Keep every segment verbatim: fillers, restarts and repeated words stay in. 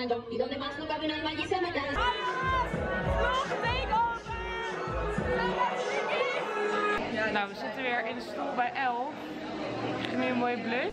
trabajando y donde más no cabe un alma allí se mete a la... Ja, nou, we zitten weer in de stoel bij elf. Ik heb nu een mooie blush.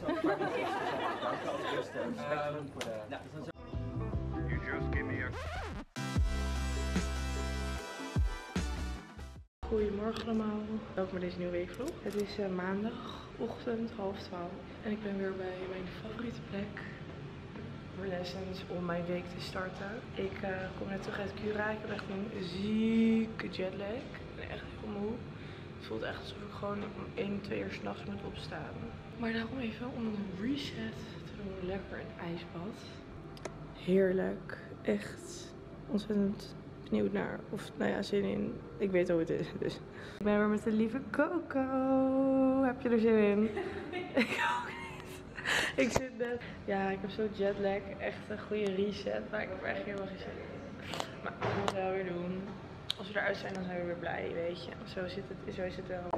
Goedemorgen allemaal. Welkom bij deze nieuwe weekvlog. Het is uh, maandagochtend, half twaalf. En ik ben weer bij mijn favoriete plek voor lessons om mijn week te starten. Ik uh, kom net terug uit Cura. Ik heb echt een zieke jetlag. Ik ben echt heel moe. Het voelt echt alsof ik gewoon om één, twee uur 's nachts moet opstaan. Maar daarom even om een reset te doen. Lekker een ijsbad. Heerlijk. Echt ontzettend benieuwd naar. Of nou ja, zin in. Ik weet hoe het is. Dus. Ik ben weer met de lieve Coco. Heb je er zin in? Ik ook niet. Ik zit net. Ja, ik heb zo jetlag. Echt een goede reset. Maar ik heb er echt helemaal geen zin in. Maar ik moet het wel weer doen. Als we eruit zijn, dan zijn we weer blij, weet je. Zo zit het, zo is het wel.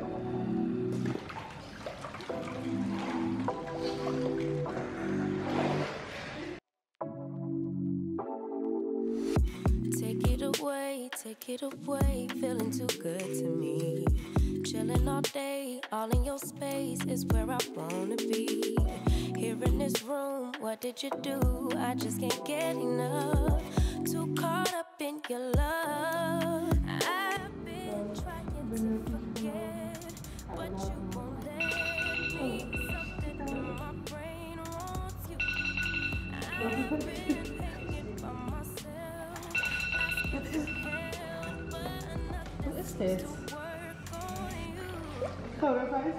Take it away, take it away, feeling too good to me. Chilling all day, all in your space is where I wanna be. Here in this room, what did you do? I just can't get enough. Too caught up in your love. I've been trying to forget, but you won't let me. Something in my brain wants you. I've been hanging by myself. Asking for help, but nothing seems to work on you. Go weer vijf.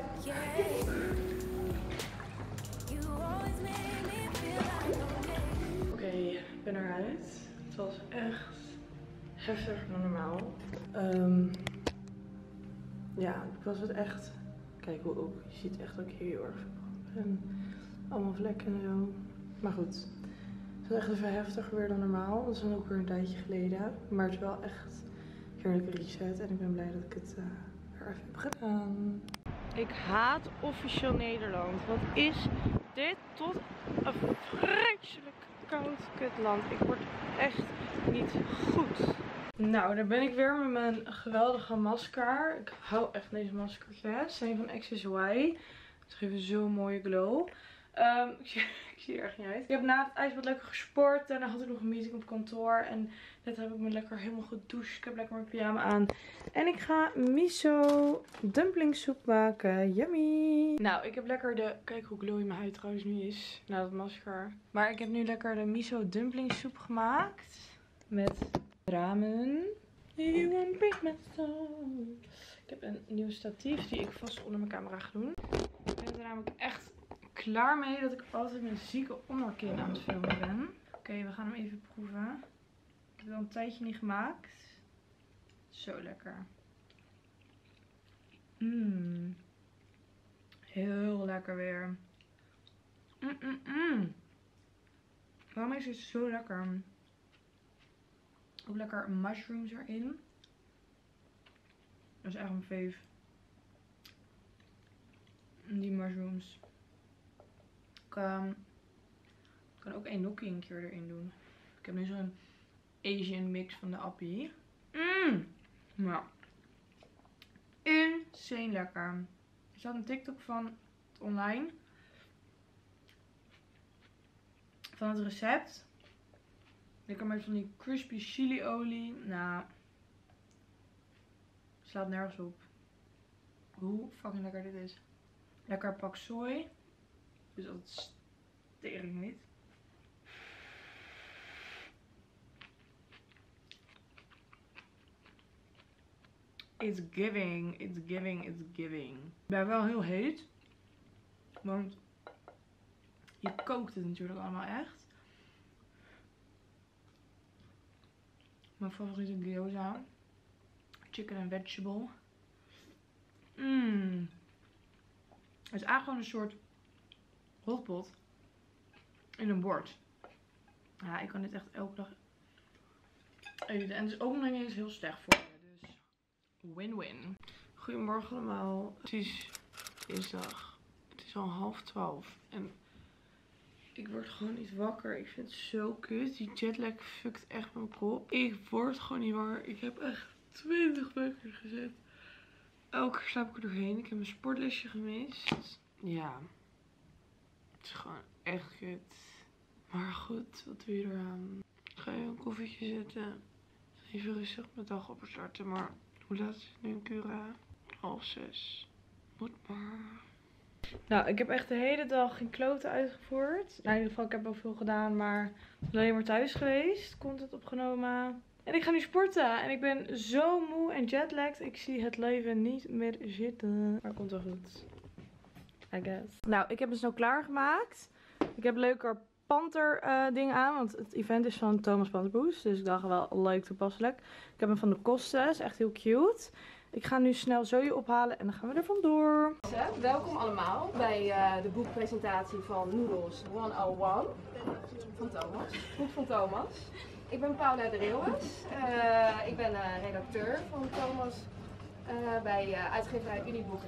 You always make me feel like no. Oké, ik ben eruit. Het was echt heftiger dan normaal. Um, ja, ik was het echt. Kijk hoe ook. Je ziet echt ook heel erg veel. En allemaal vlekken en zo. Maar goed. Het was echt even heftiger weer dan normaal. Dat is dan ook weer een tijdje geleden. Maar het is wel echt een heerlijke reset. En ik ben blij dat ik het uh, weer even heb gedaan. Ik haat officieel Nederland. Wat is dit tot een vreselijk koud kutland. Ik word echt niet goed. Nou, daar ben ik weer met mijn geweldige masker. Ik hou echt van deze maskertjes. Ze zijn van X S Y. Ze geven zo'n mooie glow. Um, ik, zie, ik zie er echt niet uit. Ik heb na het ijsbad lekker gesport. Daarna had ik nog een meeting op kantoor. En net heb ik me lekker helemaal gedoucht. Ik heb lekker mijn pyjama aan. En ik ga miso dumplingsoep maken. Yummy! Nou, ik heb lekker de... Kijk hoe glowy mijn huid trouwens nu is. Na dat masker. Maar ik heb nu lekker de miso dumplingsoep gemaakt. Met ramen. You won't break my soul. Ik heb een nieuw statief die ik vast onder mijn camera ga doen. Ik ben er namelijk echt klaar mee dat ik altijd mijn zieke onderkin aan het filmen ben. Oké, okay, we gaan hem even proeven. Ik heb het al een tijdje niet gemaakt. Zo lekker. Mmm. Heel lekker weer. Mm -mm -mm. Waarom is het zo lekker? Ook lekker mushrooms erin. Dat is echt mijn fave. Die mushrooms. Ik um, kan ook enoki een keer erin doen. Ik heb nu zo'n Asian mix van de appie. Mmm. Nou. Insane lekker. Er staat een TikTok van online. Van het recept. Lekker met van die crispy chili olie. Nou. Slaat nergens op. Hoe fucking lekker dit is. Lekker pak soy. Dus dat stering niet. It's giving, it's giving, it's giving. Ik ben wel heel heet. Want je kookt het natuurlijk allemaal echt. Mijn favoriete gyoza. Chicken and vegetable. Mmm. Het is eigenlijk gewoon een soort hotpot in een bord. Ja, ik kan dit echt elke dag eten. En het is ook nog niet eens heel slecht voor je. Dus win-win. Goedemorgen allemaal. Het is dinsdag. Het is al half twaalf. En Ik word gewoon niet wakker. Ik vind het zo kut. Die jetlag fuckt echt mijn kop. Ik word gewoon niet wakker. Ik heb echt twintig wekkers gezet. Elke keer slaap ik er doorheen. Ik heb mijn sportlesje gemist. Ja. Het is gewoon echt kut. Maar goed, wat doe je eraan? Ga je een koffietje zetten. Even rustig mijn dag opstarten. Maar hoe laat is het nu in Cura? Half zes. Moet maar. Nou, ik heb echt de hele dag geen kloten uitgevoerd. Nou, in ieder geval, ik heb wel veel gedaan, maar alleen maar thuis geweest. Content opgenomen. En ik ga nu sporten. En ik ben zo moe en jetlagged. Ik zie het leven niet meer zitten. Maar komt wel goed. I guess. Nou, ik heb me snel klaargemaakt. Ik heb leuke panter uh, dingen aan. Want het event is van Thomas Panterpoes. Dus ik dacht wel leuk toepasselijk. Ik heb hem van de Kosten. Is echt heel cute. Ik ga nu snel Zoe ophalen en dan gaan we er vandoor. Welkom allemaal bij uh, de boekpresentatie van Noodles honderdéén van Thomas. Boek van Thomas. Ik ben Paula de Reeuwes. Uh, ik ben uh, redacteur van Thomas uh, bij uh, uitgeverij Uniboeken.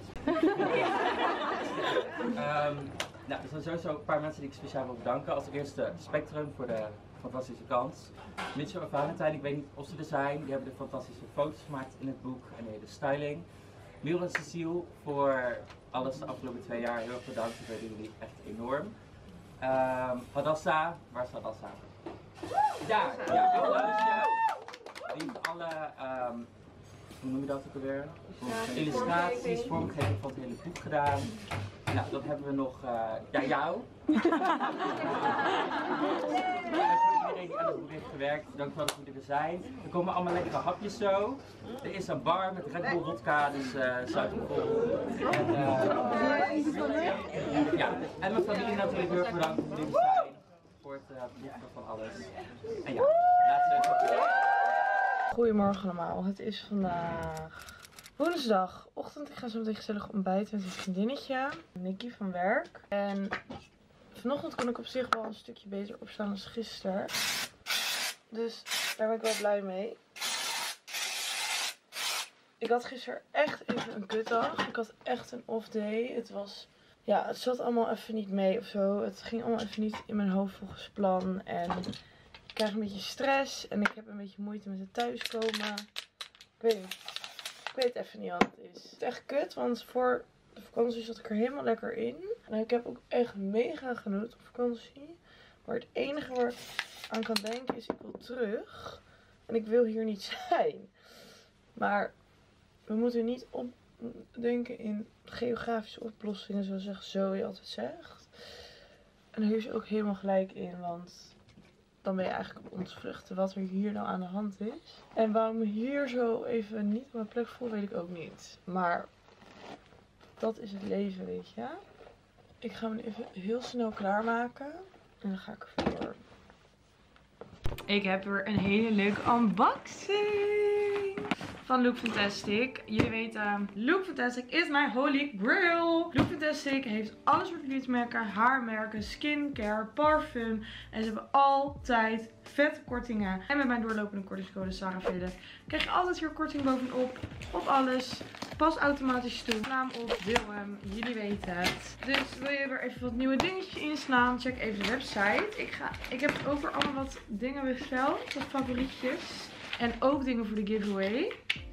um, nou, er zijn sowieso een paar mensen die ik speciaal wil bedanken. Als eerste Spectrum voor de fantastische kans. Mitchell en Valentijn, ik weet niet of ze er zijn. Die hebben de fantastische foto's gemaakt in het boek en de hele styling. Miel en Cecile voor alles de afgelopen twee jaar. Heel erg bedankt, dat weten jullie echt enorm. Um, Hadassa, waar is Hadassa? Daar, ja, heel leuk. Die heeft alle, um, hoe noem je dat ook alweer? Illustraties, vormgeving van het hele boek gedaan. Nou, dan hebben we nog uh, ja, jou. En voor iedereen die aan het boek heeft gewerkt, dankjewel dat jullie er zijn. Er komen allemaal lekkere hapjes zo. Er is een bar met Red Bull vodka, dus uh, suikervol. En, uh, ja, en mijn familie natuurlijk heel erg bedankt voor jullie zijn. Voor het uh, belichten van alles. En ja, laten we even. Goedemorgen allemaal, het is vandaag woensdag ochtend. Ik ga zo meteen gezellig ontbijten met een vriendinnetje, Nikki van werk. En vanochtend kon ik op zich wel een stukje beter opstaan dan gisteren. Dus daar ben ik wel blij mee. Ik had gisteren echt even een kutdag. Ik had echt een off day. Het was, ja, het zat allemaal even niet mee of zo. Het ging allemaal even niet in mijn hoofd volgens plan. En ik krijg een beetje stress. En ik heb een beetje moeite met het thuiskomen. Ik weet niet. Ik weet even niet wat het is. Het is echt kut, want voor de vakantie zat ik er helemaal lekker in. En ik heb ook echt mega genoten op vakantie. Maar het enige waar ik aan kan denken is, ik wil terug. En ik wil hier niet zijn. Maar we moeten niet opdenken in geografische oplossingen, zoals Zoe altijd zegt. En daar heeft ze ook helemaal gelijk in, want dan ben je eigenlijk op ontvluchten wat er hier nou aan de hand is. En waarom ik hier zo even niet op mijn plek voel, weet ik ook niet. Maar dat is het leven, weet je. Ik ga me even heel snel klaarmaken. En dan ga ik ervoor. Ik heb weer een hele leuke unboxing van Look Fantastic. Jullie weten, Look Fantastic is mijn holy grail. Look Fantastic heeft alles voor beautymerken, haarmerken, skincare, parfum. En ze hebben altijd vette kortingen. En met mijn doorlopende kortingscode SarahVelen krijg je altijd weer korting bovenop. Op alles. Pas automatisch toe. Naam op, deel hem. Jullie weten het. Dus wil je weer even wat nieuwe dingetjes inslaan? Check even de website. Ik, ga, ik heb ook weer allemaal wat dingen besteld. Wat favorietjes. En ook dingen voor de giveaway.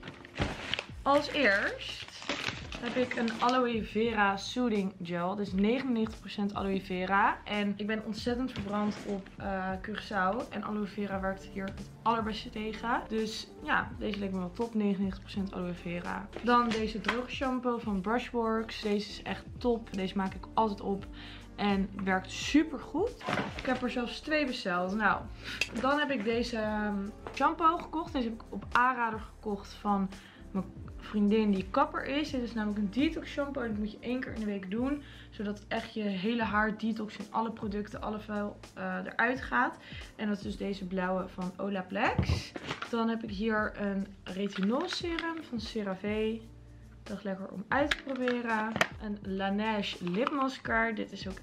Als eerst heb ik een aloe vera soothing gel. Dit is negenennegentig procent aloe vera. En ik ben ontzettend verbrand op uh, Curaçao. En aloe vera werkt hier het allerbeste tegen. Dus ja, deze leek me wel top. negenennegentig procent aloe vera. Dan deze droge shampoo van Brushworks. Deze is echt top. Deze maak ik altijd op. En werkt super goed. Ik heb er zelfs twee besteld. Nou, dan heb ik deze shampoo gekocht. Deze heb ik op aanrader gekocht van mijn vriendin die kapper is. Dit is namelijk een detox shampoo. En dat moet je één keer in de week doen. Zodat echt je hele haar detox en alle producten, alle vuil uh, eruit gaat. En dat is dus deze blauwe van Olaplex. Dan heb ik hier een retinol serum van CeraVe. Dat is lekker om uit te proberen. Een Laneige lipmasker. Dit is ook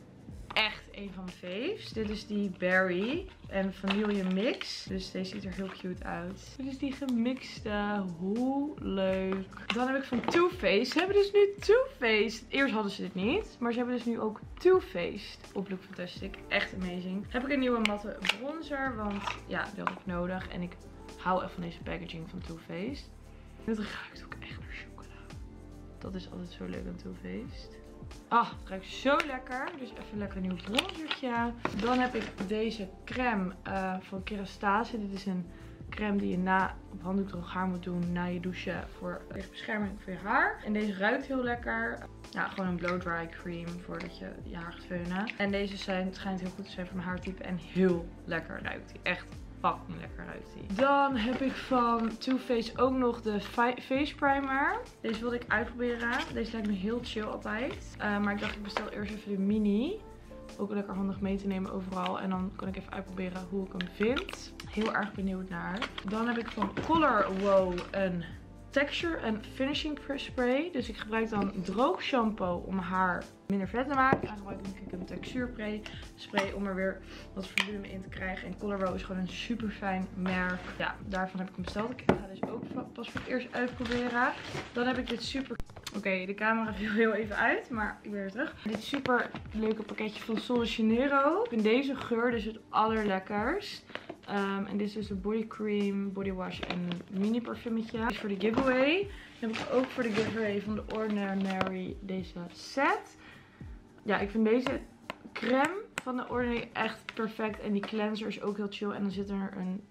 echt een van mijn faves. Dit is die berry en vanille mix. Dus deze ziet er heel cute uit. Dit is die gemixte. Hoe leuk. Dan heb ik van Too Faced. Ze hebben dus nu Too Faced. Eerst hadden ze dit niet. Maar ze hebben dus nu ook Too Faced op Look Fantastic. Echt amazing. Heb ik een nieuwe matte bronzer. Want ja, die had ik nodig. En ik hou echt van deze packaging van Too Faced. Dit ruikt ook echt naar chocola. Dat is altijd zo leuk aan Too Faced. Ah, het ruikt zo lekker. Dus even lekker een nieuw bronzertje. Dan heb ik deze crème uh, van Kerastase. Dit is een crème die je na op handdoek droog haar moet doen na je douchen. Voor echt bescherming voor je haar. En deze ruikt heel lekker. Ja, gewoon een blow dry cream voordat je je haar gaat feunen. En deze zijn, het schijnt heel goed te zijn voor mijn haartype. En heel lekker ruikt die. Echt fucking lekker ruikt die. Dan heb ik van Too Faced ook nog de face primer. Deze wilde ik uitproberen. Deze lijkt me heel chill altijd. Uh, maar ik dacht ik bestel eerst even de mini. Ook lekker handig mee te nemen overal. En dan kan ik even uitproberen hoe ik hem vind. Heel erg benieuwd naar. Dan heb ik van Color Wow een texture en finishing spray. Dus ik gebruik dan droog shampoo om mijn haar minder vet te maken. En gebruik ik een textuurspray spray om er weer wat volume in te krijgen. En Color Wow is gewoon een super fijn merk. Ja, daarvan heb ik hem besteld. Ik ga dus ook pas voor het eerst uitproberen. Dan heb ik dit super... Oké, okay, de camera viel heel even uit, maar ik ben weer terug. Dit super leuke pakketje van Sol de Janeiro. Ik vind deze geur dus het allerlekkerst. Um, en dit is dus een body cream, body wash en een mini parfumetje. Dit is voor de giveaway. Dan heb ik ook voor de giveaway van de Ordinary deze set. Ja, ik vind deze crème van de Ordinary echt perfect. En die cleanser is ook heel chill. En dan zit er een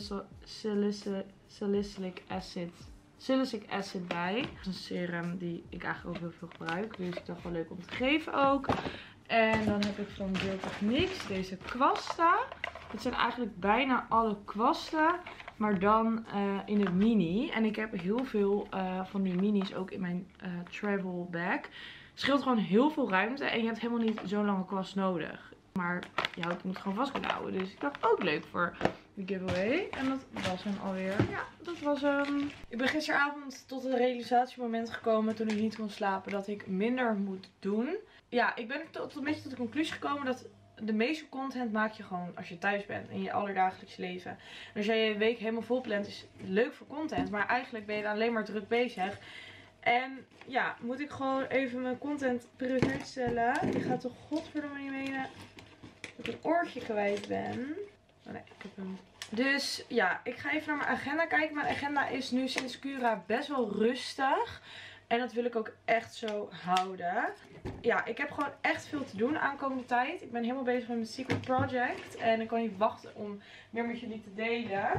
salicylic acid, salicylic acid bij. Dat is een serum die ik eigenlijk ook heel veel gebruik. Dus ik dacht wel leuk om te geven ook. En dan heb ik van Real Techniques deze kwasten. Het zijn eigenlijk bijna alle kwasten, maar dan uh, in het mini. En ik heb heel veel uh, van die minis ook in mijn uh, travel bag. Het scheelt gewoon heel veel ruimte en je hebt helemaal niet zo'n lange kwast nodig. Maar je houdt, moet gewoon vast kunnen houden. Dus ik dacht ook leuk voor de giveaway. En dat was hem alweer. Ja, dat was hem. Ik ben gisteravond tot een realisatiemoment gekomen toen ik niet kon slapen dat ik minder moet doen. Ja, ik ben tot een beetje tot de conclusie gekomen dat de meeste content maak je gewoon als je thuis bent in je allerdagelijks leven. En als jij je week helemaal vol plant is het leuk voor content, maar eigenlijk ben je dan alleen maar druk bezig. En ja, moet ik gewoon even mijn content prioriteit stellen. Je gaat toch godverdomme niet menen dat ik een oortje kwijt ben. Oh nee, ik heb hem. Dus ja, ik ga even naar mijn agenda kijken. Mijn agenda is nu sinds Cura best wel rustig. En dat wil ik ook echt zo houden. Ja, ik heb gewoon echt veel te doen aankomende tijd. Ik ben helemaal bezig met mijn secret project. En ik kan niet wachten om meer met jullie te delen.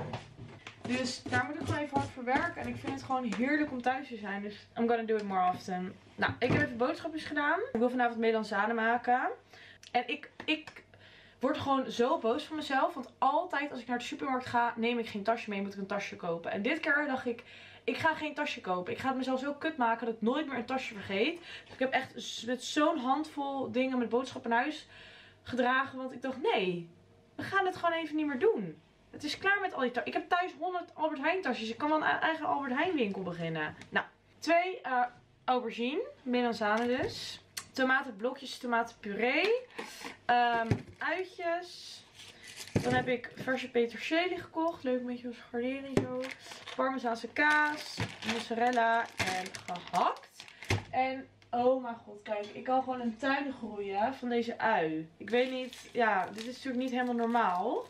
Dus daar moet ik gewoon even hard voor werken. En ik vind het gewoon heerlijk om thuis te zijn. Dus I'm gonna do it more often. Nou, ik heb even boodschapjes gedaan. Ik wil vanavond melanzane maken. En ik... ik word gewoon zo boos van mezelf. Want altijd als ik naar de supermarkt ga, neem ik geen tasje mee. Moet ik een tasje kopen. En dit keer dacht ik, ik ga geen tasje kopen. Ik ga het mezelf zo kut maken dat ik nooit meer een tasje vergeet. Dus ik heb echt met zo'n handvol dingen met boodschappen naar huis gedragen. Want ik dacht, nee, we gaan het gewoon even niet meer doen. Het is klaar met al die tasjes. Ik heb thuis honderd Albert Heijn tasjes. Ik kan wel een eigen Albert Heijn winkel beginnen. Nou, twee uh, aubergine. Melanzane dus. Tomatenblokjes, tomatenpuree. Um, uitjes. Dan heb ik verse peterselie gekocht. Leuk, een beetje als gardering zo. Parmezaanse kaas. Mozzarella en gehakt. En oh mijn god, kijk. Ik kan gewoon een tuin groeien van deze ui. Ik weet niet, ja, dit is natuurlijk niet helemaal normaal.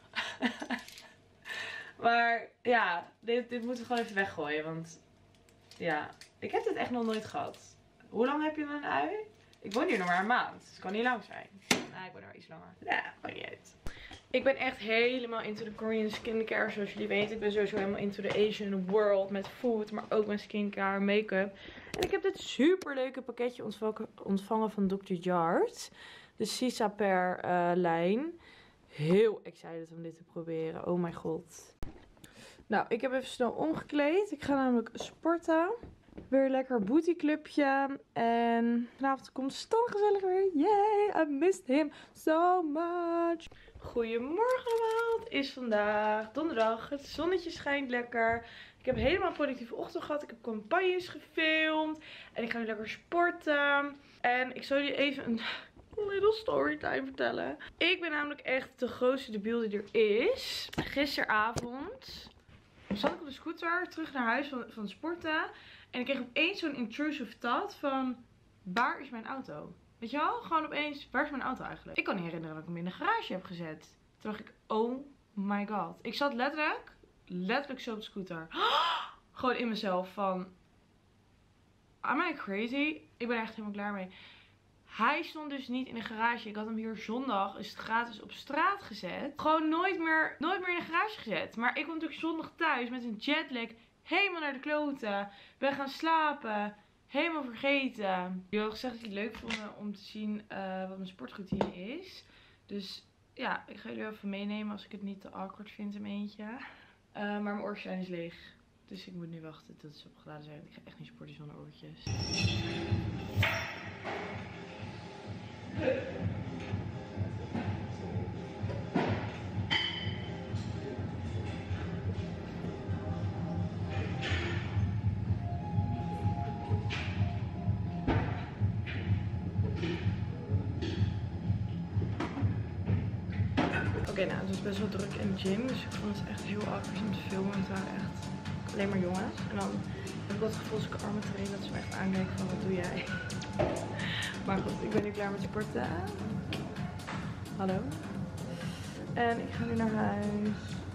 Maar ja, dit, dit moeten we gewoon even weggooien. Want ja, ik heb dit echt nog nooit gehad. Hoe lang heb je een ui? Ik woon hier nog maar een maand. Dus het kan niet lang zijn. Nou, ik woon er maar iets langer. Ja, maakt niet uit. Ik ben echt helemaal into de Korean skincare. Zoals jullie weten. Ik ben sowieso helemaal into de Asian world. Met food, maar ook met skincare, make-up. En ik heb dit super leuke pakketje ontvangen van dokter Jart. De Cisaper uh, lijn. Heel excited om dit te proberen. Oh mijn god. Nou, ik heb even snel omgekleed. Ik ga namelijk sporten. Weer een lekker bootyclubje. En vanavond komt Stan gezellig weer. Yay, I missed him so much. Goedemorgen allemaal. Het is vandaag donderdag. Het zonnetje schijnt lekker. Ik heb helemaal een productieve ochtend gehad. Ik heb campagnes gefilmd. En ik ga nu lekker sporten. En ik zal jullie even een little storytime vertellen. Ik ben namelijk echt de grootste debiel die er is. Gisteravond zat ik op de scooter terug naar huis van, van sporten. En ik kreeg opeens zo'n intrusive thought van, waar is mijn auto? Weet je wel? Gewoon opeens, waar is mijn auto eigenlijk? Ik kan niet herinneren dat ik hem in de garage heb gezet. Toen dacht ik, oh my god. Ik zat letterlijk, letterlijk zo op de scooter. Gewoon in mezelf van, am I crazy? Ik ben er echt helemaal klaar mee. Hij stond dus niet in de garage. Ik had hem hier zondag, is het gratis, op straat gezet. Gewoon nooit meer, nooit meer in de garage gezet. Maar ik kwam natuurlijk zondag thuis met een jetlag. Helemaal naar de kloten. Ben gaan slapen. Helemaal vergeten. Je had gezegd dat je het leuk vond om te zien uh, wat mijn sportroutine is. Dus ja, ik ga jullie even meenemen als ik het niet te awkward vind in mijn eentje. Uh, maar mijn oortjes zijn is leeg. Dus ik moet nu wachten tot ze opgeladen zijn. Ik ga echt niet sporten zonder oortjes. Oké, okay, nou, het was best wel druk in de gym, dus ik vond het echt heel awkward om te filmen. Het waren echt alleen maar jongens. En dan heb ik wel het gevoel als ik armen train dat ze me echt aankijken van, wat doe jij? Maar goed, ik ben nu klaar met sporten. Hallo. En ik ga nu naar huis.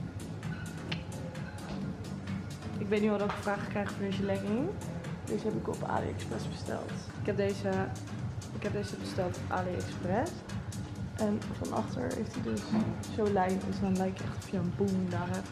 Ik weet nu al dat ik vragen krijg voor deze legging. Deze heb ik op AliExpress besteld. Ik heb deze, ik heb deze besteld op AliExpress. En van achter heeft hij dus zo'n lijn. Dus dan lijkt het echt of je een boom daar hebt.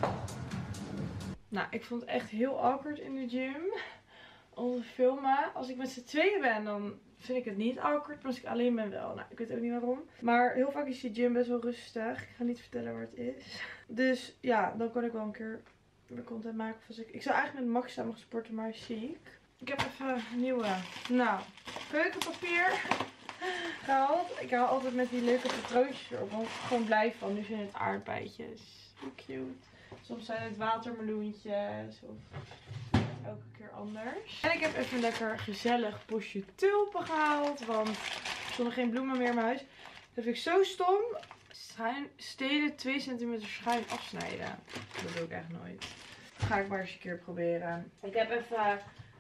Nou, ik vond het echt heel awkward in de gym. Om te filmen. Als ik met z'n tweeën ben, dan vind ik het niet awkward. Maar als ik alleen ben wel. Nou, ik weet ook niet waarom. Maar heel vaak is die gym best wel rustig. Ik ga niet vertellen waar het is. Dus ja, dan kan ik wel een keer weer content maken. Of als ik... ik zou eigenlijk met Max samen gaan sporten, maar hij is ziek. Ik heb even een nieuwe. Nou, keukenpapier gehaald. Ik haal altijd met die leuke patroontjes erop. Want ik ben gewoon blij van. Nu zijn het aardbeidjes. Hoe cute. Soms zijn het watermeloentjes. Of elke keer anders. En ik heb even een lekker gezellig bosje tulpen gehaald. Want er stonden geen bloemen meer in mijn huis. Dat vind ik zo stom. Schuin, steden twee centimeter schuin afsnijden. Dat doe ik echt nooit. Dat ga ik maar eens een keer proberen. Ik heb even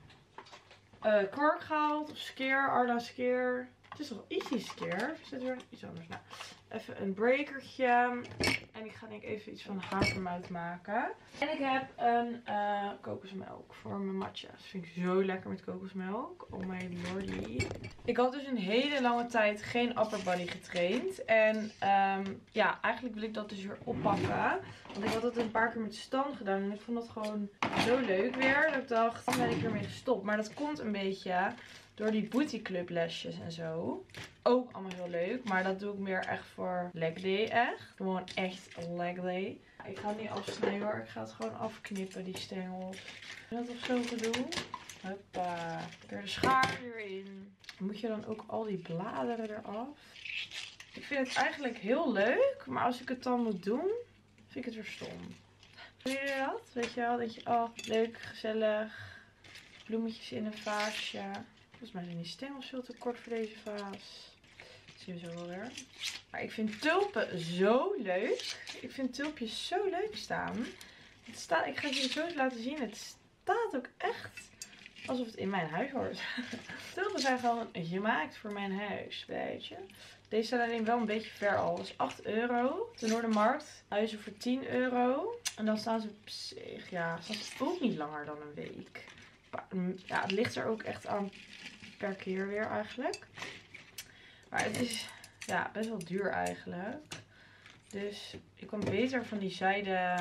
uh, kwark gehaald. Of skeer. Arla skeer. Het is toch easy skeer? Of is het weer iets anders? Nou, even een breakertje. En ik ga denk ik even iets van havermout maken. En ik heb een uh, kokosmelk voor mijn matcha's. Dat vind ik zo lekker met kokosmelk. Oh my lordy. Ik had dus een hele lange tijd geen upper body getraind. En um, ja, eigenlijk wil ik dat dus weer oppakken. Want ik had het een paar keer met stand gedaan. En ik vond dat gewoon zo leuk weer. Dat ik dacht, dan ben ik ermee gestopt. Maar dat komt een beetje door die booty club lesjes en zo. Ook allemaal heel leuk. Maar dat doe ik meer echt voor leg day echt. Gewoon echt leg day. Ik ga het niet afsnijden hoor. Ik ga het gewoon afknippen, die stengels. Dat of zo te doen. Hoppa. Weer de schaar erin. Moet je dan ook al die bladeren eraf? Ik vind het eigenlijk heel leuk. Maar als ik het dan moet doen, vind ik het weer stom. Doe je dat? Weet je wel? Dat je, oh, leuk, gezellig. Bloemetjes in een vaasje. Volgens mij zijn die stengels veel te kort voor deze vaas. Dat zien we zo wel weer. Maar ik vind tulpen zo leuk. Ik vind tulpjes zo leuk staan. Het staat, ik ga het jullie zo eens laten zien. Het staat ook echt alsof het in mijn huis hoort. Tulpen zijn gewoon gemaakt voor mijn huis. Weet je. Deze staan alleen wel een beetje ver al. Dat is acht euro. De Noordermarkt. Huizen voor tien euro. En dan staan ze op zich. Ja, staan ze ook niet langer dan een week. Ja, het ligt er ook echt aan per keer weer eigenlijk. Maar het is ja, best wel duur eigenlijk. Dus ik kan beter van die zijde,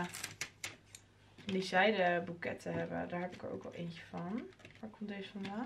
van die zijde boeketten hebben. Daar heb ik er ook wel eentje van. Waar komt deze vandaan?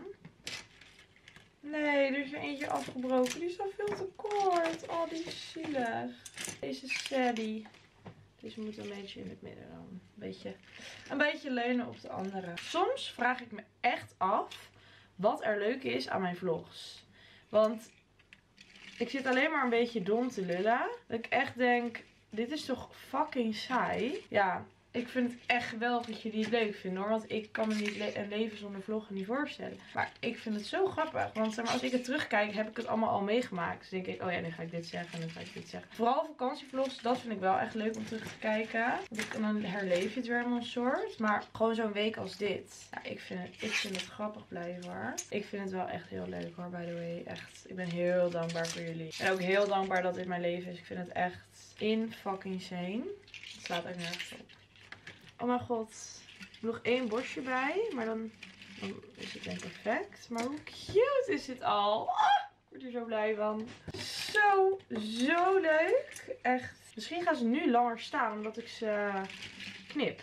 Nee, er is er eentje afgebroken. Die is al veel te kort. Oh, die is zielig. Deze is Sadie. Dus we moeten een beetje in het midden dan. Een beetje, een beetje leunen op de andere. Soms vraag ik me echt af wat er leuk is aan mijn vlogs. Want ik zit alleen maar een beetje dom te lullen. Dat ik echt denk, dit is toch fucking saai. Ja, Ik vind het echt geweldig dat jullie het leuk vinden hoor. Want ik kan me niet le een leven zonder vloggen niet voorstellen. Maar ik vind het zo grappig. Want zeg maar, als ik het terugkijk heb ik het allemaal al meegemaakt. Dus denk ik, oh ja, nu ga ik dit zeggen en nu ga ik dit zeggen. Vooral vakantievlogs, dat vind ik wel echt leuk om terug te kijken. Want ik, dan herleef je het weer helemaal een soort. Maar gewoon zo'n week als dit. Ja, ik vind, het, ik vind het grappig blijven hoor. Ik vind het wel echt heel leuk hoor, by the way. Echt, ik ben heel dankbaar voor jullie. En ook heel dankbaar dat dit mijn leven is. Ik vind het echt in fucking insane. Het slaat echt nergens op. Oh mijn god. Nog één bosje bij. Maar dan, dan is het denk ik perfect. Maar hoe cute is dit al? Ah, ik word er zo blij van. Zo, zo leuk. Echt. Misschien gaan ze nu langer staan omdat ik ze knip.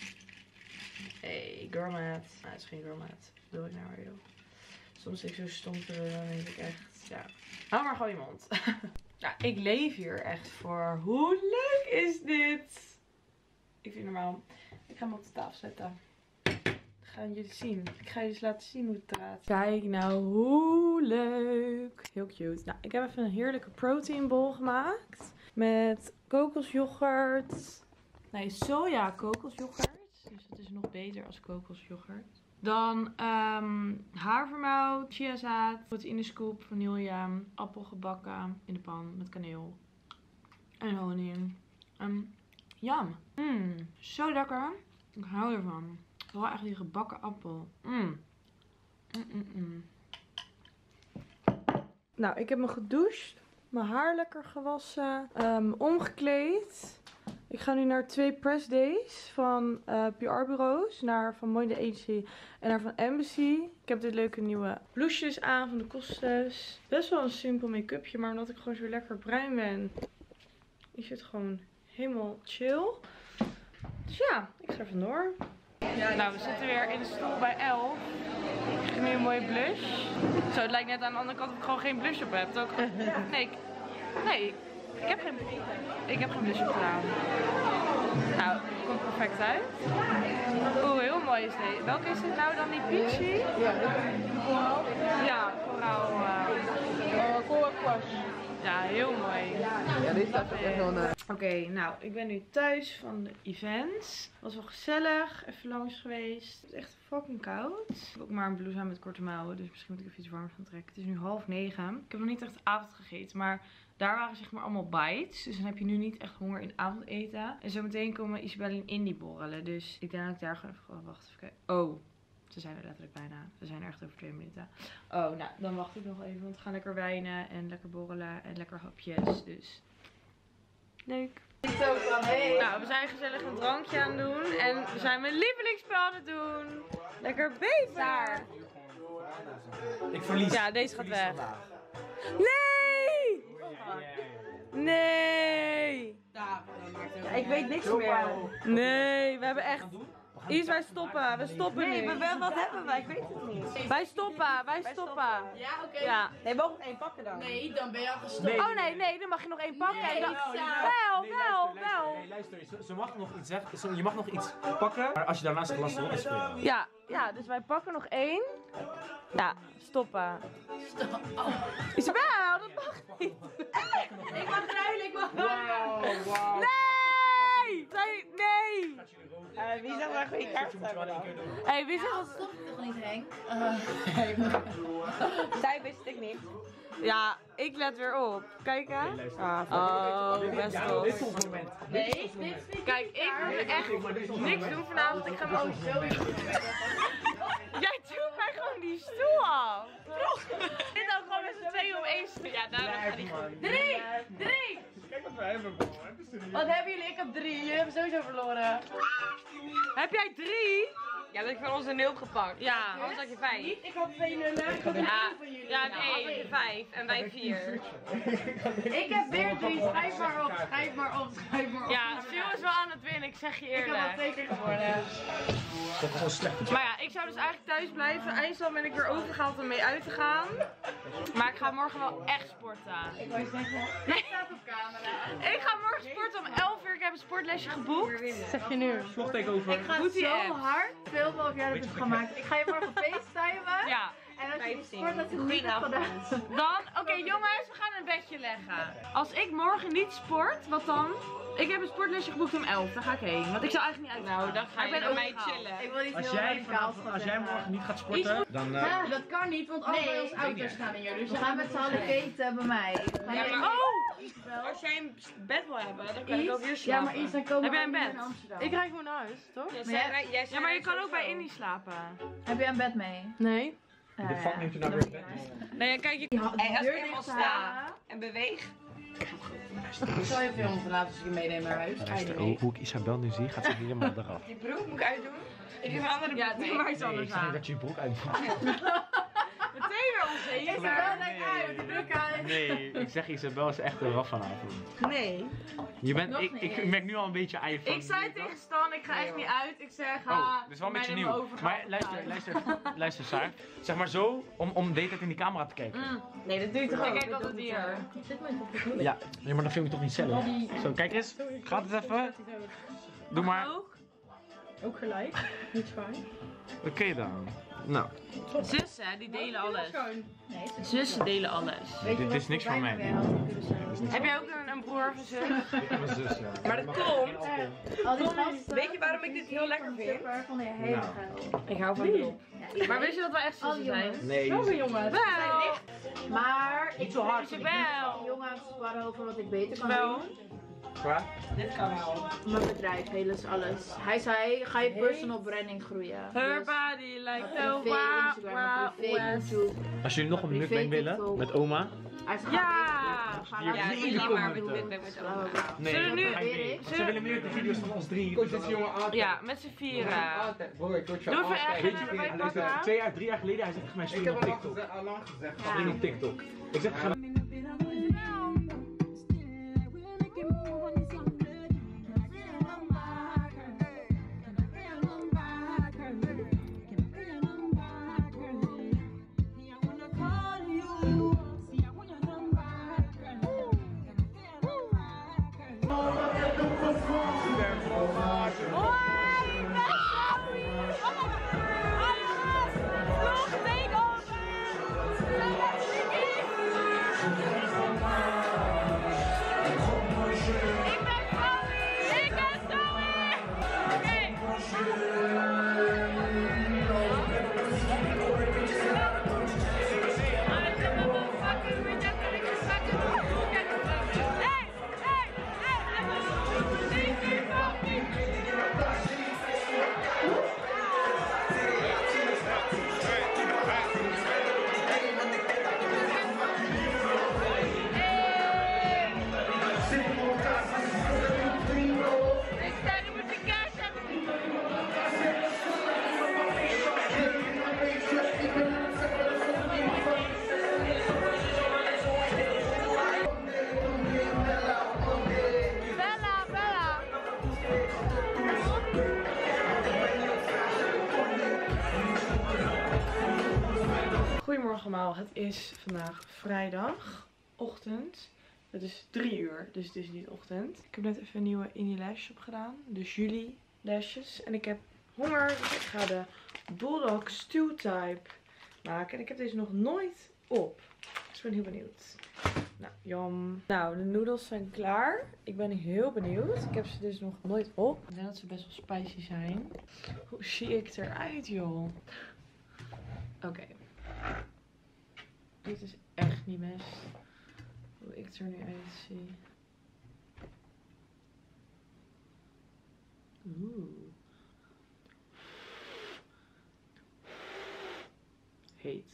Hey, girl mat. Nou, het is geen girl mat. Wat bedoel ik nou weer joh? Soms zit ik zo stom te doen, dan denk ik echt, ja. Hou maar gewoon je mond. Ja, ik leef hier echt voor. Hoe leuk is dit? Ik vind het normaal. Ik ga hem op de tafel zetten. Gaan jullie zien. Ik ga jullie eens laten zien hoe het gaat. Kijk nou hoe leuk. Heel cute. Nou, ik heb even een heerlijke protein bowl gemaakt. Met kokosyoghurt. Nee, soja kokosyoghurt. Dus dat is nog beter als kokosyoghurt. Dan um, havermout, chiazaad, proteïnescoop, vanille, appel gebakken in de pan met kaneel. En honing. Um, Jam. Mmm, zo lekker. Ik hou ervan. Vooral echt die gebakken appel. Mmm. Mm, mm, mm. Nou, ik heb me gedoucht. Mijn haar lekker gewassen. Um, omgekleed. Ik ga nu naar twee press days van uh, P R-bureaus. Naar van Moinde Agency en naar van Embassy. Ik heb dit leuke nieuwe blouses aan van de Kostes. Best wel een simpel make-upje, maar omdat ik gewoon zo lekker bruin ben, is het gewoon helemaal chill. Dus ja, ik ga er vandoor. Ja, nou, we zitten weer in de stoel bij elf. Ik heb nu een mooie blush. Zo, het lijkt net aan de andere kant of ik gewoon geen blush op heb. Ook... Nee, ik... nee, ik heb geen, ik heb geen blush op gedaan. Nou, het komt perfect uit. Oeh, heel mooi is deze. Welke is dit nou dan, die peachy? Ja, koraal. Ja, koraal. Uh... koraal. Ja, heel mooi. Ja, dit staat echt wel naar. Oké, okay, nou, ik ben nu thuis van de events. Was wel gezellig, even langs geweest. Het is echt fucking koud. Ik heb ook maar een blouse aan met korte mouwen, dus misschien moet ik even iets warmer gaan trekken. Het is nu half negen. Ik heb nog niet echt avond gegeten, maar daar waren zeg maar allemaal bites. Dus dan heb je nu niet echt honger in avondeten. En zometeen komen Isabelle en Indy borrelen. Dus ik denk dat ik daar gewoon even ga wachten. Even kijken. Oh. Ze zijn er letterlijk bijna. We zijn er echt over twee minuten. Oh, nou, dan wacht ik nog even. Want we gaan lekker wijnen en lekker borrelen en lekker hapjes. Dus leuk. Nou, we zijn gezellig een drankje aan het doen. En we zijn mijn lievelingsspel aan het doen. Lekker beter. Ik verlies. Ja, deze gaat weg. Nee! Nee! Ja, ik weet niks meer. Nee, we hebben echt... Iets, wij stoppen. We stoppen Nee, nu. maar wel, wat hebben wij? Ik weet het niet. Wij stoppen, wij stoppen. Ja, oké. Okay. Ja. Nee, we mogen één pakken dan. Nee, dan ben je al gestopt. Oh nee, nee, dan mag je nog één pakken. Nee, en dan... ja. Wel, Nee, wel, luister, wel. luister, nee, luister. Ze, ze mag nog iets zeggen. Ze- je mag nog iets pakken. Maar als je daarna zegt lastig, dan is het voor jou. Ja, ja, dus wij pakken nog één. Ja, stoppen. Stop. Oh. Isabel, dat mag niet. Ik mag ruilen, ik mag ruilen. Wow, wow. Nee! Zij, nee! Uh, wie zegt maar goede kaart hebben dan? Hé, hey, wie zegt dat? Stop toch niet, Henk? Uh. Zij wist ik niet. Ja, ik let weer op. Kijk hè. Ah, Oh, Dit- best ja, wel. dit is ons moment. Nee, dit vind ik Kijk, ik moet echt niks doen vanavond. Ik ga gewoon zo. Jij doet mij gewoon die stoel af. Dit dan gewoon met z'n tweeën om één stoel. Ja, nou, dat gaat niet goed. Drie! Drie! Kijk wat wij hebben, bro. Het is er niet. Wat hebben jullie? Ik heb drie. Jullie hebben sowieso verloren. Heb jij drie? Ja, dat ik van onze nul gepakt. Ja, anders had je vijf. Ik had twee nullen. Ik had een Ja, één van jullie. ja nee, had je vijf en wij vier. Ik heb weer drie. Schrijf maar op. Schrijf maar op. Schrijf maar op. Ja, Sil is wel aan het winnen, ik zeg je Ik heb al eerlijk. twee keer geworden. Dat is gewoon slecht. Maar ja, ik zou dus eigenlijk thuis blijven. Eindstand ben ik weer overgehaald om mee uit te gaan. Maar ik ga morgen wel echt sporten. Ik wou zeggen, Nee, staat op camera. ik ga morgen sporten om elf uur. Ik heb een sportlesje geboekt. Zeg je nu? Vlog takeover. Ik ga Goed die zo apps. hard filmen of jij dat hebt gemaakt. Ik ga je morgen facetimen. Ja. En als je die sport dat je niet hebt gedaan. Dan, oké jongens, we gaan een bedje leggen. Als ik morgen niet sport, wat dan? Ik heb een sportlesje geboekt om elf, daar ga ik heen. Want ik zou eigenlijk niet uit. Nou, dan ga je ben bij ook mij gehaald. chillen. Ik wil niet Als heel jij, radicaal vanaf, als jij morgen niet gaat sporten, Iets- dan... uh, Ja, dat kan niet, want alle Nee, ons auto's staan hier. Dus we we gaan met z'n allen keten bij mij. Ga Ja, jij- maar- oh! Als jij een bed wil hebben, dan kan ik ook hier Ja, slapen. maar Iets, dan komen Heb we jij een hier bed? in Amsterdam. Ik rijd gewoon naar huis, toch? Ja, Maar jij- zij- jij- Ja, maar je zij kan ook bij sowieso. Indy slapen. Heb jij een bed mee? Nee. Ja, de fuck ja. neemt je nou Dan weer moet bed je mee? Nee, kijk, je... Die ha- Hey, als deur ik eenmaal dicht sta houden. en beweeg... Ik zal je filmen vanavond als ik je meeneem naar huis. Hoe ik Isabel nu zie, gaat ze helemaal eraf. Die broek moet ik uitdoen. Ik heb een andere broek Ja, doe mee. maar iets Nee, anders ik zeg niet aan. dat je je broek uitdoet. Meteen weer onzeker. Ik wel lekker uit, die broek uit. Nee, ik zeg Isabel is echt eraf vanavond. Nee. Je bent, Nog ik, niet ik eens. merk nu al een beetje ei van. Ik zei tegen Stan, ik ga echt niet uit. Ik zeg, Oh, ha. dat is wel een mij beetje nemen nieuw. over Maar gehad. luister, luister, luister Saar. Zeg maar zo, om, om de hele tijd in die camera te kijken. Mm. Nee, dat doe je toch ook? Kijk altijd hier. Ja, nee, maar dan film je toch niet zelf. Zo, kijk eens. Gaat het even? Doe maar. Oké Ook gelijk. Niet fijn. dan. Nou, Zussen, die delen alles. Nee, ze- Zussen delen alles. Weet je dit wat is niks voor voor bijna mij. weer had kunnen zijn? Heb jij ook een, een broer of een zus? ik heb een zus, ja. Maar dat komt. Al die gasten. Weet je waarom ik dit heel lekker vind? Super van de hele Nou. geil. Ik hou van drop. Ja, Maar wist je dat we echt al zussen die zijn? jongens. Nee, Wel, jongens. Wel. Maar ik Niet zo hard. ben Wel. een jongen aan het sparren over wat ik beter kan Wel. doen. Qua? Dit kan wel. Mijn bedrijf, alles, alles. Hij zei, ga je personal branding groeien. Her Dus body like the privé wild, Instagram, wild privé west. YouTube. Als jullie nog een Privé mukbang willen, TikTok. met oma. Hij zei, Ja. ga Hier, Ja, naar nee, jullie die maar komen met met, dit met bla, bla, oma. bla. Nee, Zullen we dat nu- ga ik niet. Zullen- Ze willen meer de video's van ons drie. Coach, dat is jongen altijd. Ja, met z'n vieren. Altijd. Broer, ik coach jou Doe even altijd. echt Weet een je, bij hij luistert, pakken. twee jaar, drie jaar geleden, hij zegt tegen mij, Ik stream heb op al lang TikTok. gezegd, al lang gezegd. Ja. Stream op TikTok. Ik zeg, ga Goedemorgen allemaal, het is vandaag vrijdag, ochtend. Het is drie uur, dus het is niet ochtend. Ik heb net even een nieuwe Indie Lash opgedaan, dus juli lashes. En ik heb honger, dus ik ga de Bulldog Stew Type maken. En ik heb deze nog nooit op, dus ik ben heel benieuwd. Nou, jam. Nou, de noedels zijn klaar. Ik ben heel benieuwd. Ik heb ze dus nog nooit op. Ik denk dat ze best wel spicy zijn. Hoe zie ik eruit, joh? Oké. Dit is echt niet best. Hoe ik er nu uitzie. Oeh. Heet.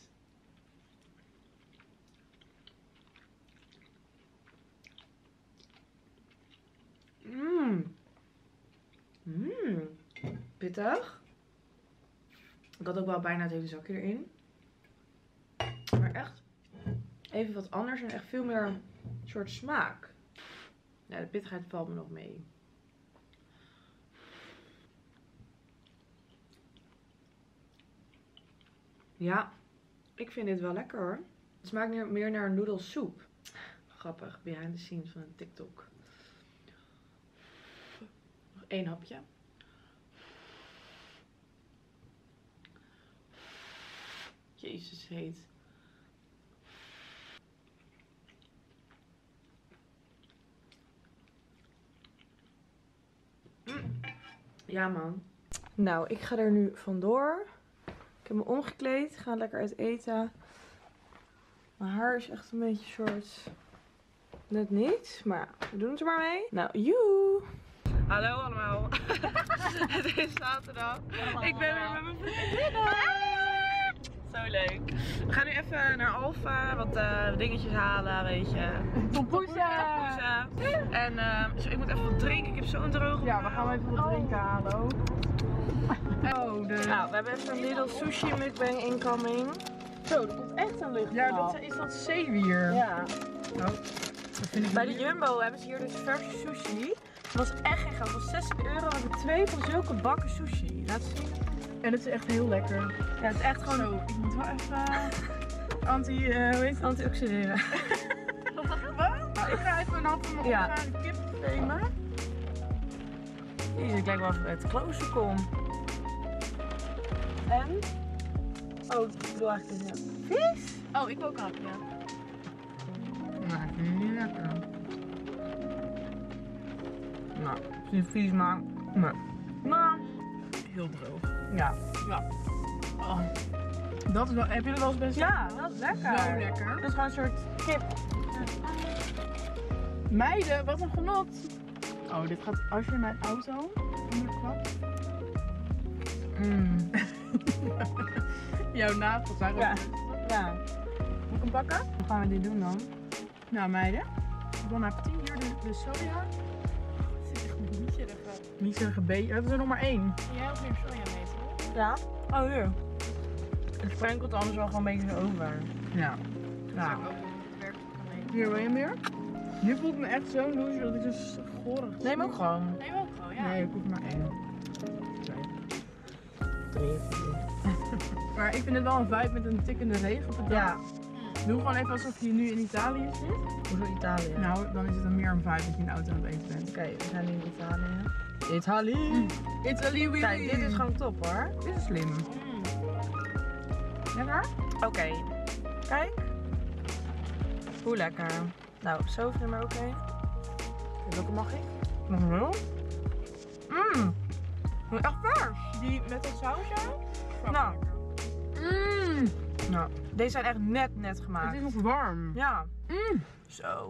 Mmm. Mmm. Pittig. Ik had ook wel bijna het hele zakje erin. Maar echt even wat anders en echt veel meer soort smaak. Ja, de pittigheid valt me nog mee. Ja, ik vind dit wel lekker hoor. Het smaakt meer, meer naar een noedelsoep. Grappig, behind the scenes van een TikTok. Nog één hapje. Jezus, heet. Ja man. Nou, ik ga er nu vandoor. Ik heb me omgekleed. Ga lekker uit eten. Mijn haar is echt een beetje short. Net niet. Maar ja, we doen het er maar mee. Nou, joe. Hallo allemaal. Het is zaterdag. Ik ben weer met mijn vriendinnen. Zo leuk. We gaan nu even naar Alfa. Wat uh, dingetjes halen, weet je. Tompoesen. En uh, zo, ik moet even wat drinken. Ik heb zo'n droge. Ja, we gaan even wat drinken halen ook. Oh, de... Nou, we hebben even een Lidl sushi mukbang incoming. Zo, er komt echt een lucht. Ja, dat is dat zeewier. Ja. Oh, dat vind ik Bij de Jumbo hebben ze hier dus verse sushi. Dat was echt geen geld. Dat was zestig euro. We hebben twee van zulke bakken sushi. Laat zien. En het is echt heel lekker. Ja, het is echt gewoon... Zo, ik moet wel even anti, uh, hoe heet het? Antioxideren. Wat? Nou, ik ga even een hand van mijn Ja. orgaan kip nemen. Jezus, ik lijk wel even uit klooster kom. En? Oh, ik bedoel eigenlijk dit, ja. Vies? Oh, ik ook hapje. Nou, ik vind het niet lekker. Nou, het is niet vies, maar... Nee. Nou, Heel droog. ja. Oh. Dat is wel, heb je dat wel eens best? Ja, dat is lekker. Zo lekker. Dat is gewoon een soort kip. Meiden, wat een genot. Oh, dit gaat als je in mijn auto onder de klap. Mm. Jouw nagels zijn Ja. ook. Ja. Moet ik hem pakken? Hoe gaan we dit doen dan? Nou meiden, bon appetit. Hier de, de soja. Het is echt een miserige. Miserige beetje. We hebben er nog maar één. Jij hebt meer soja mee, toch? Ja. Oh, hier. Het sprenkelt anders wel gewoon een beetje over. Ja. Nou, hier wil je meer? Je voelt me echt zo'n loser dat ik dus gorig. Neem ook gewoon. Nee, ook gewoon, ja. Nee, ik hoef maar één. Twee. Drie, vier. Maar ik vind het wel een vibe met een tikkende regen op het dak. Ja. Doe gewoon even alsof je nu in Italië zit. Hoezo Italië? Nou, dan is het dan meer een vibe dat je in de auto aan het eten bent. Oké, we zijn nu in Italië. Italië! Italy, we Kijk, dit is gewoon top hoor. Dit is slim. Mm. Lekker? Oké. Kijk. Hoe lekker. Nou, zo vind maar ook één. Welke mag ik? Nog wel? Mmm. Echt vers. Die met dat sausje? Nou. Mmm. Nou, deze zijn echt net net Het gemaakt. is nog warm. Ja. Mm. Zo.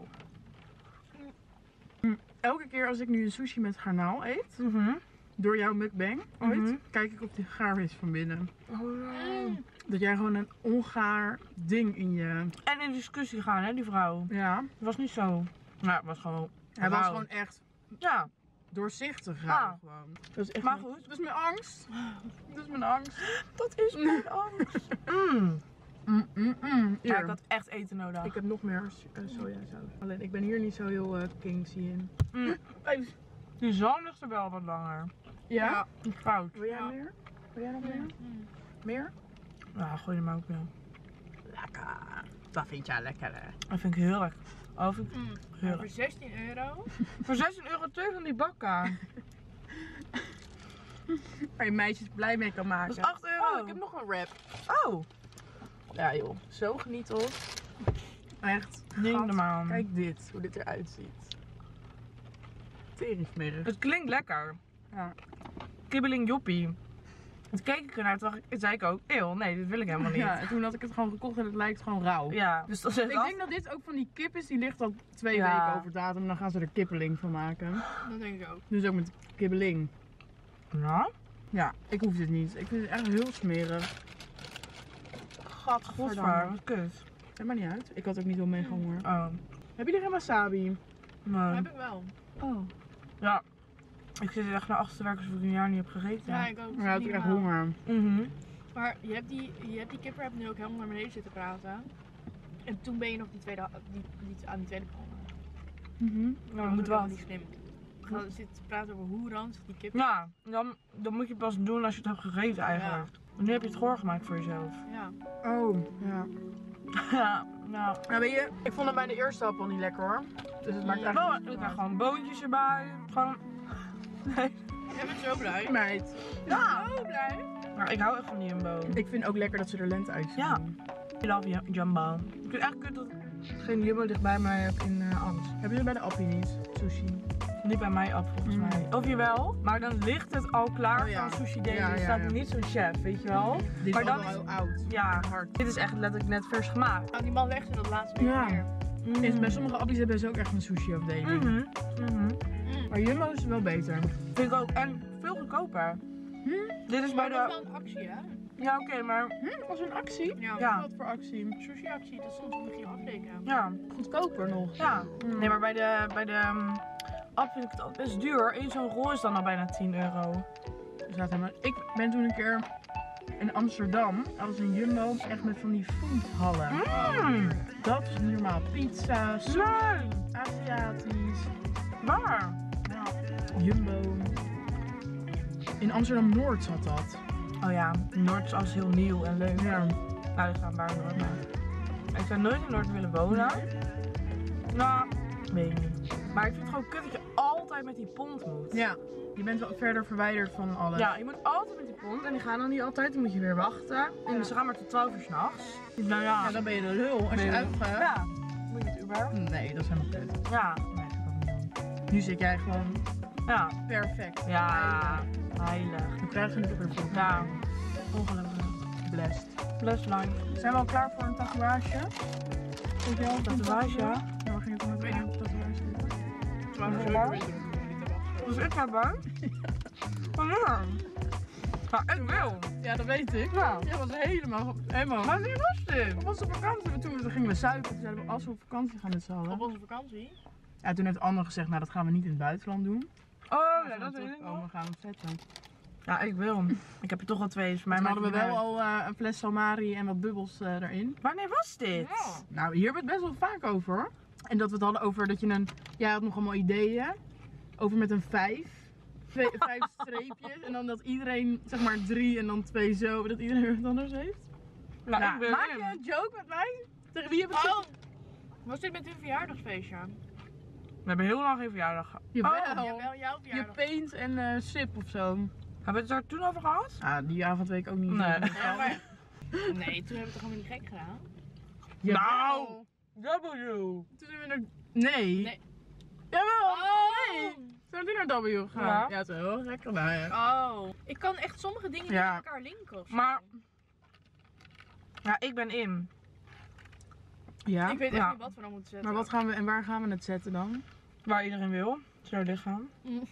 Elke keer als ik nu een sushi met garnaal eet, Mhm. door jouw mukbang ooit, Mhm. kijk ik op die gaarvis van binnen. Oh, nee. Dat jij gewoon een ongaar ding in je... En in discussie gaan, hè, die vrouw. Ja. Het was niet zo. Ja, het was gewoon. Hij was rauw. gewoon echt Ja. doorzichtig raar Ah. gewoon. Dat is echt Maar mijn- goed. Dat is mijn angst. Dat is mijn angst. Dat is mijn angst. Mm. Mm, mm, mm. Ja, Hier. ik had echt eten nodig. Ik heb nog meer uh, sojasaus. Alleen ik ben hier niet zo heel uh, kingsy in. Mm. Die zalm ligt er wel wat langer. Ja? Die is fout. Wil jij meer? Wil jij nog meer? Meer? Ja, gooi hem ook wel. Lekker. Dat vind jij lekker hè? Dat vind ik heel lekker. Oh, vind ik Mm. heerlijk. Voor zestien euro. Voor zestien euro twee van die bakken. Waar je meisjes blij mee kan maken. Dat is acht euro. Oh, ik heb nog een wrap. Oh. Ja joh, zo genieteld. Echt. Niet Gat. normaal. Kijk dit, hoe dit eruit ziet. Teringmerig. Het klinkt lekker. Ja. Kibbeling joppie. Toen keek ik ernaar, toen dacht ik, zei ik ook, eeuw, nee, dit wil ik helemaal niet. Ja, en toen had ik het gewoon gekocht en het lijkt gewoon rauw. Ja, dus dat is Ik denk dat dit ook van die kip is, die ligt al twee Ja. weken over datum en dan gaan ze er kippeling van maken. Dat denk ik ook. Dus ook met kibbeling. Ja? Ja, ik hoef dit niet. Ik vind het echt heel smerig. Godver, wat kut. Dat maakt niet uit. Ik had ook niet wel mega honger. Oh. Heb je er geen wasabi? Nee. Heb ik wel. Oh. Ja. Ik zit er echt naar achter te werken alsof ik een jaar niet heb gegeten. Ja, ik ook. Maar had ik Niet echt normaal. honger. Mhm. Maar je hebt die, je hebt die kipwrap nu ook helemaal naar beneden zitten praten. En toen ben je nog die tweede, die, die, aan die tweede begonnen. Mhm. Ja, dat moet wel. niet slim. We gaan zitten praten over hoe ranzig die kip. Ja, dan, dan moet je pas doen als je het hebt gegeten eigenlijk. Want nu heb je het voorgemaakt voor jezelf. Ja. Oh, ja. Ja, nou. Nou weet je, ik vond hem bij de eerste hap al niet lekker hoor. Dus het maakt Nou, eigenlijk ik niet heb uit. gewoon boontjes erbij. Gewoon. Nee. Jij bent zo blij. Meid. Ja. Zo blij. Maar ik hou echt van die jumbo. Ik vind ook lekker dat ze er lente uitzien. Ja. I love you, jumbo. Ik vind het echt kut dat ik geen jumbo dichtbij mij heb in uh, Amst. Hebben jullie bij de Appie niet? Sushi. Niet bij mij af volgens Mm. mij. Of jawel, maar dan ligt het al klaar Oh ja. van Sushi Daily. Ja, Er ja, staat ja. niet zo'n chef, weet je wel. Dit Maar is dan al wel is- heel oud. Ja, hard. Dit is echt letterlijk net vers gemaakt. Oh, die man legde dat laatste beetje Ja. neer. Mm. Is, bij sommige appjes hebben ze ook echt een sushi afdeling. Mhm. Mhm. Maar Jumbo is wel beter. Vind ik ook. En veel goedkoper. Dit is bij Maar dat is de... wel een actie, hè? Ja, oké, maar... Hm, was een actie? Ja. Ja. Wat voor actie? Sushi-actie, dat soms moet je afrekenen. Ja. Goedkoper nog. Ja. Nee, maar bij de... Bij de um, app vind ik het altijd best duur. Eén zo'n rol is dan al bijna tien euro. Dus laat hem- Ik ben toen een keer in Amsterdam. Dat was een Jumbo. Echt met van die foodhallen. Mm. Dat is niet normaal. Pizza, soep, Nee. Aziatisch. Waar? Ja. Jumbo. In Amsterdam-Noord zat dat. Oh ja, Noord is alles heel nieuw en leuk. Ja. Nou, ik ga naar Noord, maar... Ik zou nooit in Noord willen wonen. Nou, weet ik niet. Maar ik vind het gewoon kut dat je altijd met die pont moet. Ja. Je bent wel verder verwijderd van alles. Ja, je moet altijd met die pont en die gaan dan niet altijd, dan moet je weer wachten. En ze gaan maar tot twaalf uur s'nachts. Nou ja, Ja, dan ben je de lul. Als je Nee. uitgaat. ja, moet je met Uber. Nee, dat is helemaal kut. Ja, nee, dat ga ik ook niet doen. Nu zit jij gewoon Ja, perfect. ja, heilig. We krijgen het ook weer voor. Ja, ongelukkig. Blessed. Plus life. Zijn we al klaar voor een tatoeage? Weet je al? Tatoeage, ja. Ja, we gingen toch met een tatoeage doen. Maar hoor. Dus ik heb er. Van ja. Ja, ik wil. Ja, dat weet ik. Ja. Jij was helemaal, helemaal... Maar wie was dit? Op onze vakantie, toen toen gingen we zuipen. Toen zeiden we, als we op vakantie gaan met z'n allen. Op onze vakantie. Ja, toen heeft Anne gezegd, nou dat gaan we niet in het buitenland doen. Oh, We ja, gaan dat weet ik terugkomen, nog. we gaan hem zetten. Ja, ik wil. Ik heb er toch al twee. Dus voor mij Toen maakt hadden we het wel niet uit. al uh, een fles Salmari en wat bubbels uh, erin. Wanneer was dit? Nou, hier hebben we het best wel vaak over hoor. En dat we het hadden over dat je een... Jij had nog allemaal ideeën. Over met een vijf. Twee, vijf streepjes. En dan dat iedereen, zeg maar drie en dan twee zo. Dat iedereen weer wat anders heeft. Nou, Nou, ik ben maak in. je een joke met mij? Tegen wie heb je het Oh! Was dit met hun verjaardagsfeestje? We hebben heel lang geen verjaardag gehad. Jawel. Oh, jawel, jouw Je verjaardag. paint en uh, sip of zo. Hebben we het er toen over gehad? Ah, die avond weet ik ook niet. Nee. meer. Ja, maar... Nee, toen hebben we het toch helemaal niet gek gedaan? Jawel. Nou! W! Toen zijn we naar... Nee. Nee. Jawel. Oh! Nee. Zijn we toen naar W gegaan? Ja. Ja, het is heel gek gedaan. Ja. Oh. Ik kan echt sommige dingen niet Ja. met elkaar linken of zo. Maar- Ja, ik ben in. Ja? Ik weet echt Ja. niet wat we dan moeten zetten. Maar wat gaan we en waar gaan we het zetten dan? Waar iedereen wil. Zo lichaam.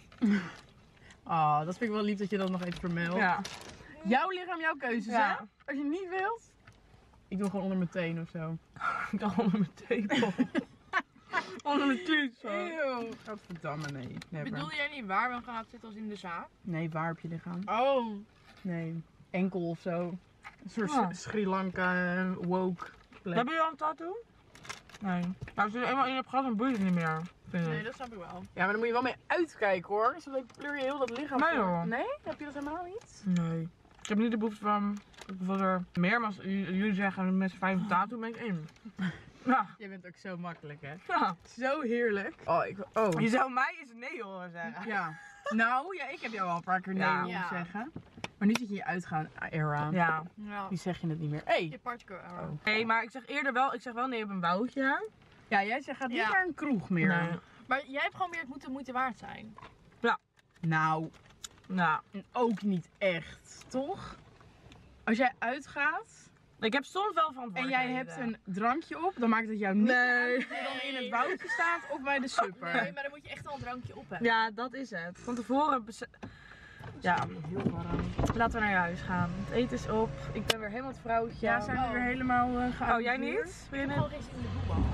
Ah, dat vind ik wel lief dat je dat nog even vermeldt. Ja. Jouw lichaam, jouw keuzes, Ja. hè? Als je niet wilt. Ik doe gewoon onder mijn teen of zo. Ik kan onder mijn tepel. Onder mijn tiet. Eeuw. Godverdamme, nee. Never. Bedoelde jij niet waar we gaan het zetten als in de zaak? Nee, waar heb je lichaam? Oh. Nee. Enkel of zo. Een soort Ah. Sri Lanka eh, woke plek. Hebben jullie al een tattoo? Nee. Maar als je er eenmaal in hebt gehad, dan boeit het niet meer. Vind Nee, ik. dat snap ik wel. Ja, maar dan moet je wel mee uitkijken hoor. Zo dan pleur je heel dat lichaam. Nee, voor. joh. Nee? Heb je dat helemaal niet? Nee. Ik heb niet de behoefte van. Ik wil er meer, maar als j- jullie zeggen met z'n vijf een tattoo, ben ik in. Ja. Je bent ook zo makkelijk hè. Ja. Zo heerlijk. Oh, ik... Oh. Je zou mij eens nee horen zeggen. Ja. Nou, ja, ik heb jou al een paar keer nee Ja. horen Ja. zeggen. Maar nu zit je in je uitgaan era. Ja. Ja. Nu zeg je het niet meer. Hey. Je particle error. Oh. Nee, maar ik zeg eerder wel, ik zeg wel nee op een woudje. Ja, jij zegt gaat niet Ja. naar een kroeg meer. Nee. Maar jij hebt gewoon meer het moeten moeite waard zijn. Nou, Nou, ook niet echt, toch? Als jij uitgaat ik heb soms wel van en jij hebt een drankje op, dan maakt het jou niet Nee. uit of je dan in het woudje staat of bij de supper. Nee, maar dan moet je echt wel een drankje op hebben. Ja, dat is het. Van tevoren. bes- Ja, Heel warm. laten we naar huis gaan. Het eten is op. Ik ben weer helemaal het vrouwtje. Ja, zijn we weer helemaal uh, Oh, jij niet? Ben je net? Gewoon geen zin in de voetbal.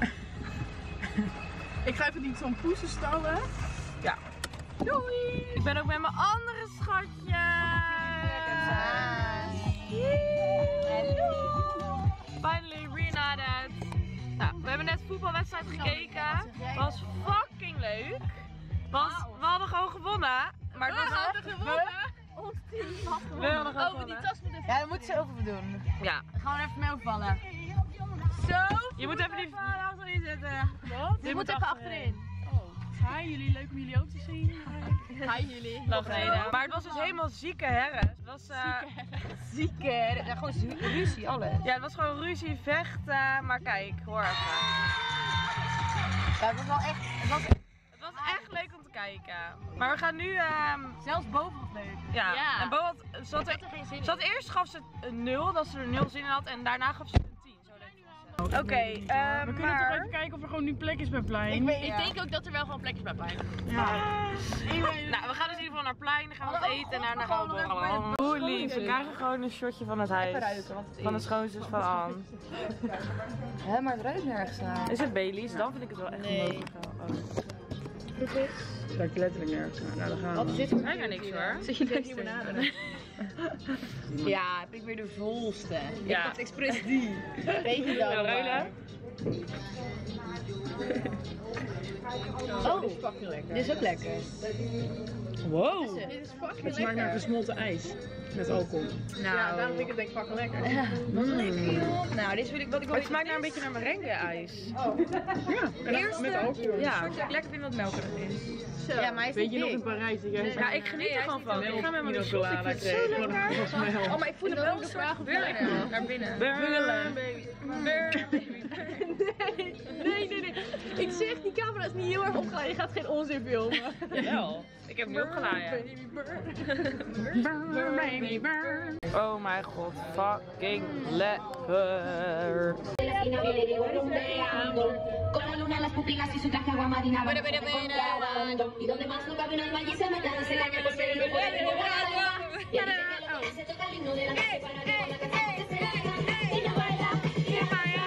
Ik ga even niet zo'n poesen stallen. Doei! Ik ben ook met mijn andere schatje. Hallo. Finally reunited. Nou, we hebben net voetbalwedstrijd gekeken. Was fucking leuk. Was, we hadden gewoon gewonnen. Maar het was We hadden gewonnen. Ons team had gewonnen. We hadden gewoon Oh, die gewonnen. tas moet even. Ja, dat moet ze over doen. Ja. Gewoon even mee opvallen. Zo. Je moet even die achterin zitten. Wat? Dit moet even achterin. Hi jullie, leuk om jullie ook te zien. Hi jullie. Lang geleden. Maar het was dus helemaal zieke herres. Het was uh, zieke herres. Ja, gewoon zie- ruzie, alles. Ja, het was gewoon ruzie, vechten. Maar kijk, hoor even. Ja, het was wel echt. Het was, het was echt leuk om te kijken. Maar we gaan nu... Um... Zelfs boven was leuk. Ja. Ja. En Bo had, ze had, er, er geen zin in. ze had eerst gaf ze een nul, dat ze er nul zin in had. En daarna gaf ze een tien. Zo leuk was het. Oké, okay, uh, we kunnen toch even kijken of er gewoon nu plek is bij Plein. Ik, weet, ja. ik denk ook dat er wel gewoon plek is bij Plein. Ja. Nou, we gaan dus in ieder geval naar Plein, dan gaan we wat eten en daarna gaan we borrelen. Hoe lief, we krijgen gewoon een shotje van het huis. Ruiken, want het van de schoonzus van Anne. Hé, maar het ruikt nergens naar. Is het Baileys? Dan vind ik het wel echt nee. mogelijk. Hoeveel? Het ruikt letterlijk nergens naar. Nou, dan gaan we. Wat is dit voor ruikt naar niks hoor. Zit je net limonade? Ja, heb ik weer de volste. Ja. Ik dacht expres die. Weet je wel. Nou, ruilen. Oh, dit is fucking lekker. Dit is ook lekker. Wow. Dit is fucking Het smaakt naar gesmolten ijs. Met alcohol. Nou, ja, daarom vind ik het denk ik fucking lekker. Ja, wat lekker joh. Nou, dit wil ik wat ik wel. Het smaakt naar een beetje naar merengue-ijs. Oh. Ja, Eerste, met alcohol. Ja, ik lekker vind wat melkerig is. Zo. Ja, maar hij is Weet je dik. nog in Parijs dat jij Nee. zei... Ja, ik geniet er gewoon van. Ik ga met mijn chocolade Ik vind het zo lekker. Oh, maar ik voel hem wel een soort burn naar binnen. Burn, baby. Burn, baby. Nee, nee, nee. Ik zeg, die camera is niet heel erg opgeladen. Je gaat geen onzin filmen. Jawel. Ik heb hem nu opgeladen. Baby, burn. Burn, baby, burn. Oh mijn god, fucking lekker. Con la luna en las pupilas y su traje agua marina. Bueno, bueno, bueno. Y donde más no cabe un alma y se mata desde el año por ser el mejor de la y dice que lo que se toca el himno de la noche para que con la canción se la y no baila, y no baila.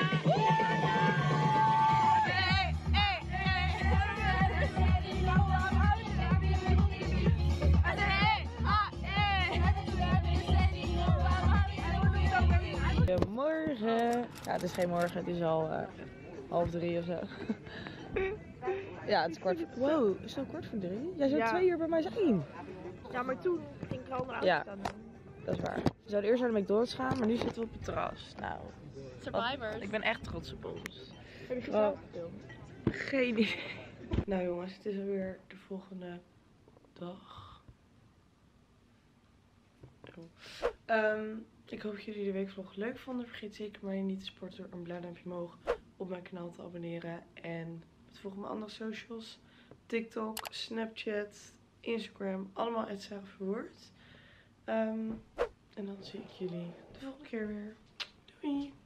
Goedemorgen. Ja, het is geen morgen, het is al uh, half drie of zo. Ja, het is kwart voor... Wow, is het al kwart voor drie? Jij zou Ja. twee uur bij mij zijn. Ja, maar toen ging ik al onder auto Ja. staan. Dat is waar. We zouden eerst naar de McDonald's gaan, maar nu zitten we op het terras. Nou, Survivors. ik ben echt trots op ons. Heb je gezellig gefilmd? Geen idee. Nou jongens, het is alweer de volgende dag. Um, ik hoop dat jullie de weekvlog leuk vonden. Vergeet zeker maar niet te sporten door een blauw duimpje omhoog op mijn kanaal te abonneren. En volg mijn andere socials. TikTok, Snapchat, Instagram. Allemaal het Sarah Verwoerd. Um, en dan zie ik jullie de volgende keer weer. Doei!